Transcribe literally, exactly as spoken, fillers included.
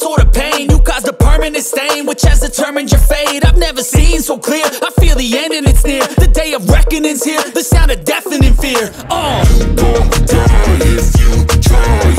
sort of pain. You caused a permanent stain, which has determined your fate. I've never seen so clear, I feel the end and it's near. The day of reckoning's here, the sound of deafening fear. Oh, you gon' die if you try.